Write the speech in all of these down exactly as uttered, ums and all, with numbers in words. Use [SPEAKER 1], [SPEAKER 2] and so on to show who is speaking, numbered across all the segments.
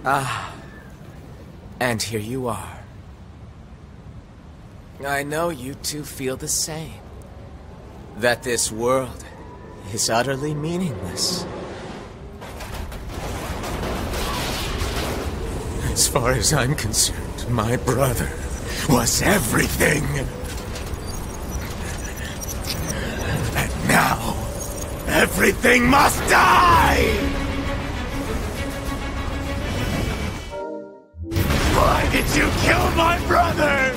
[SPEAKER 1] Ah, and here you are. I know you two feel the same. That this world is utterly meaningless. As far as I'm concerned, my brother was everything. And now, everything must die! Why did you kill my brother?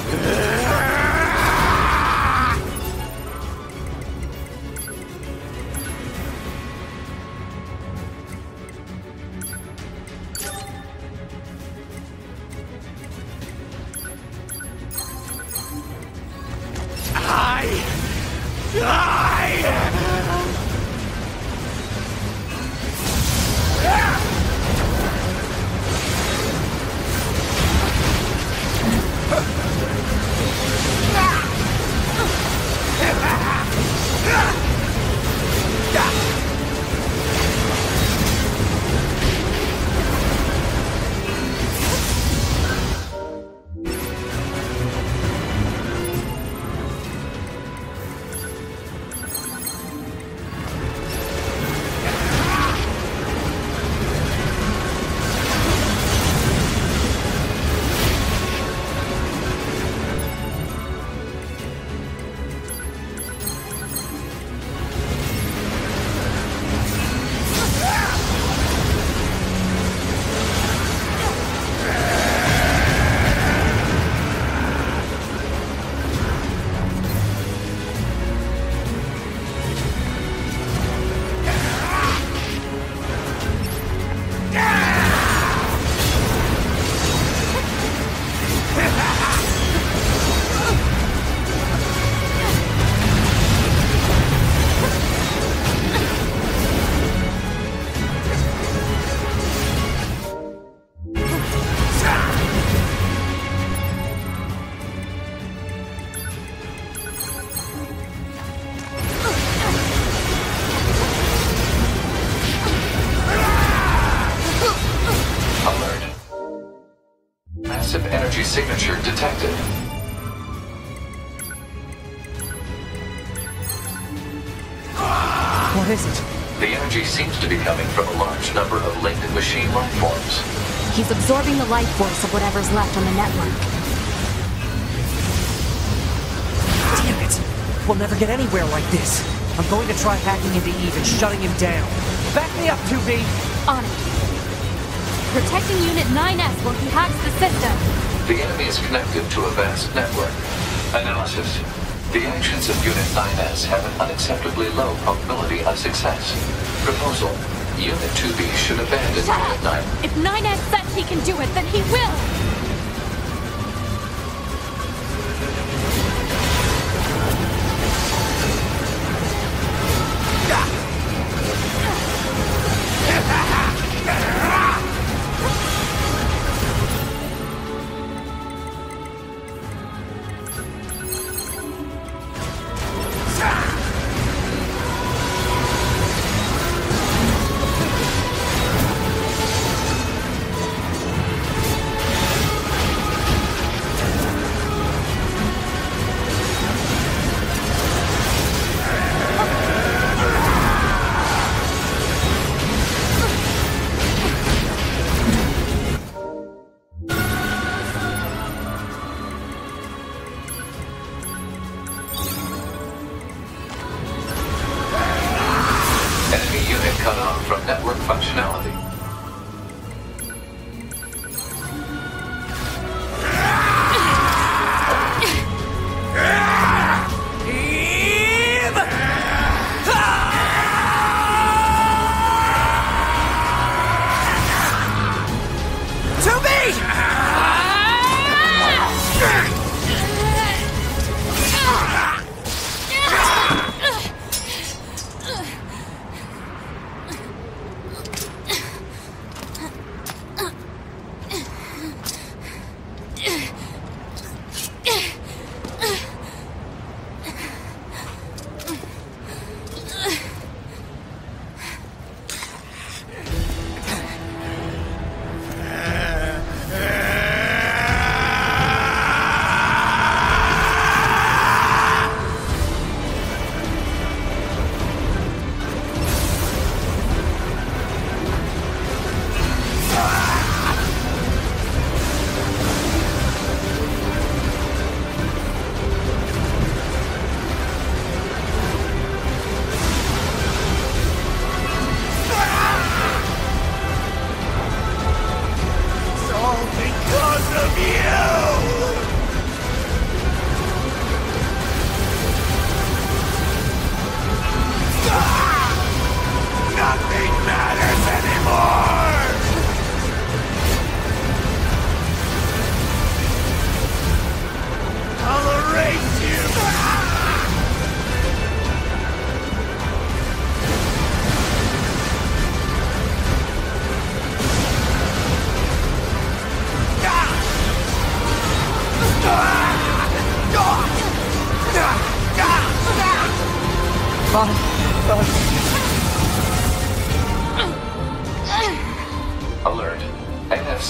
[SPEAKER 1] I... I...
[SPEAKER 2] Energy signature detected.
[SPEAKER 3] What is it?
[SPEAKER 2] The energy seems to be coming from a large number of linked machine life forms.
[SPEAKER 4] He's absorbing the life force of whatever's left on the network.
[SPEAKER 3] Damn it! We'll never get anywhere like this. I'm going to try hacking into Eve and shutting him down. Back me up, two B!
[SPEAKER 4] On it. Protecting Unit nine S while he hacks the system.
[SPEAKER 2] The enemy is connected to a vast network. Analysis. The actions of Unit nine S have an unacceptably low probability of success. Proposal. Unit two B should abandon
[SPEAKER 4] Shut
[SPEAKER 2] Unit
[SPEAKER 4] up!
[SPEAKER 2] nine.
[SPEAKER 4] If nine S says he can do it, then he will!
[SPEAKER 2] Cut off from network functionality.
[SPEAKER 3] two B!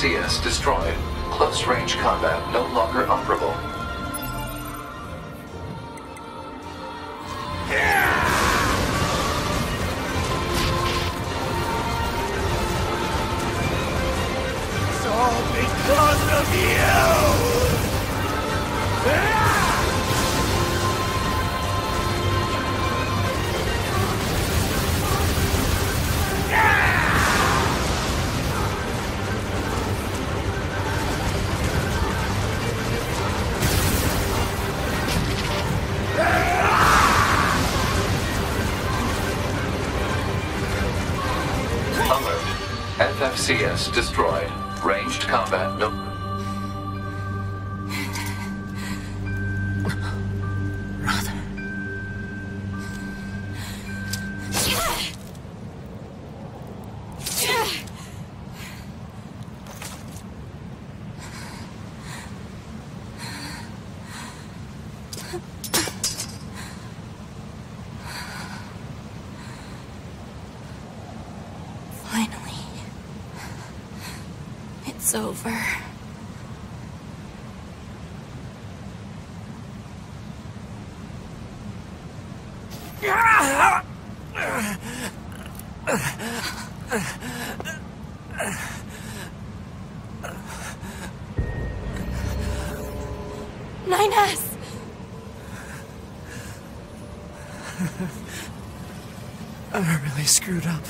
[SPEAKER 2] C S destroyed. Close-range combat no longer operable.
[SPEAKER 5] It's all because of you!
[SPEAKER 2] Alert. F F C S destroyed. Ranged combat no...
[SPEAKER 4] Finally. It's over. nine S!
[SPEAKER 3] I really screwed up.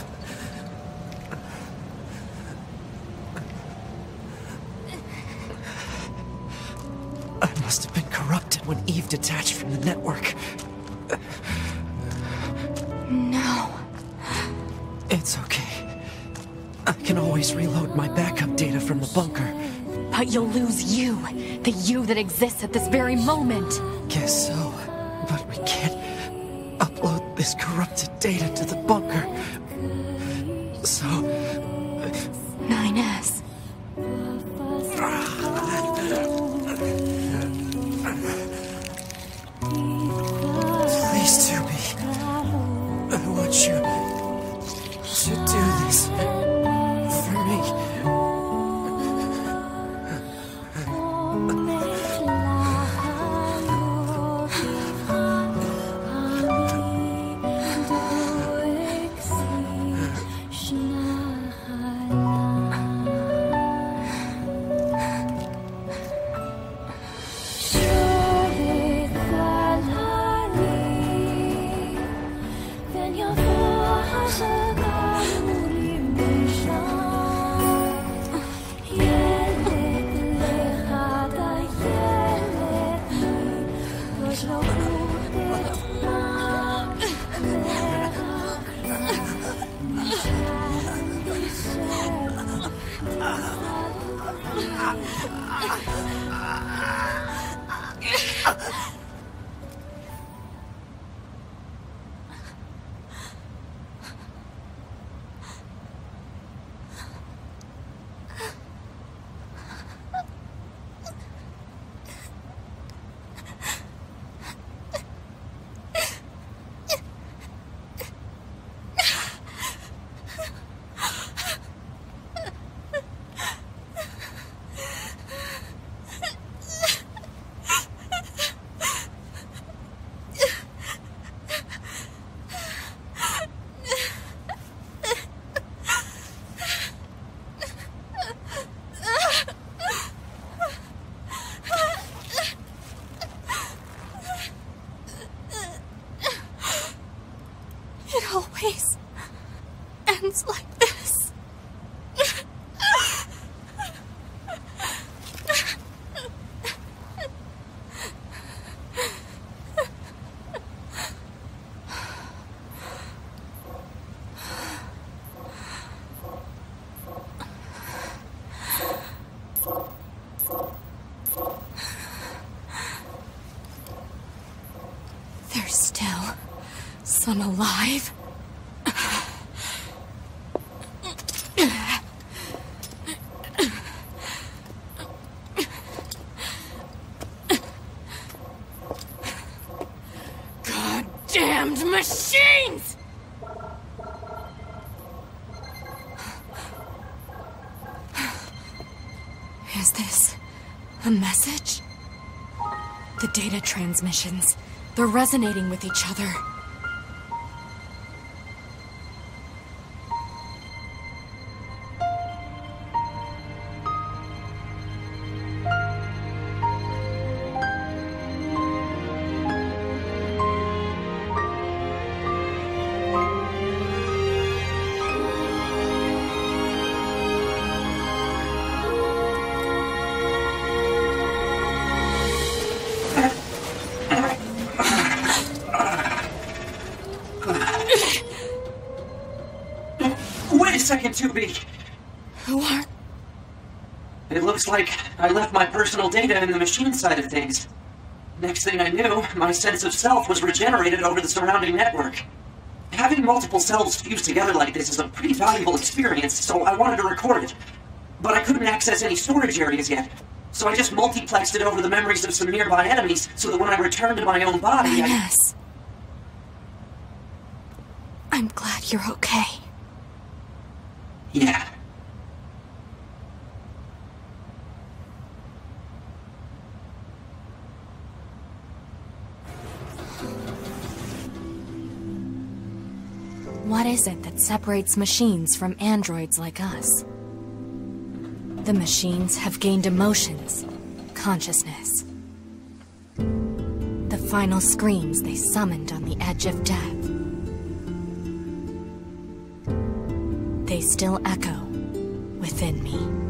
[SPEAKER 3] I must have been corrupted when Eve detached from the network.
[SPEAKER 4] No.
[SPEAKER 3] It's okay. I can always reload my backup data from the bunker.
[SPEAKER 4] But you'll lose you. The you that exists at this very moment.
[SPEAKER 3] Guess so. But we can't upload this corrupted data to the bunker. So...
[SPEAKER 4] nine S.
[SPEAKER 3] Please, Tubi. I want you to do this for me.
[SPEAKER 4] It always ends like this. There's still some alive. Goddamned machines! Is this a message? The data transmissions, they're resonating with each other.
[SPEAKER 6] Second two B.
[SPEAKER 4] Who are...
[SPEAKER 6] It looks like I left my personal data in the machine side of things. Next thing I knew, my sense of self was regenerated over the surrounding network. Having multiple selves fused together like this is a pretty valuable experience, so I wanted to record it. But I couldn't access any storage areas yet, so I just multiplexed it over the memories of some nearby enemies so that when I returned to my own body, I...
[SPEAKER 4] Yes. I'm glad you're okay.
[SPEAKER 6] Yeah.
[SPEAKER 4] What is it that separates machines from androids like us? The machines have gained emotions, consciousness. The final screams they summoned on the edge of death. They still echo within me.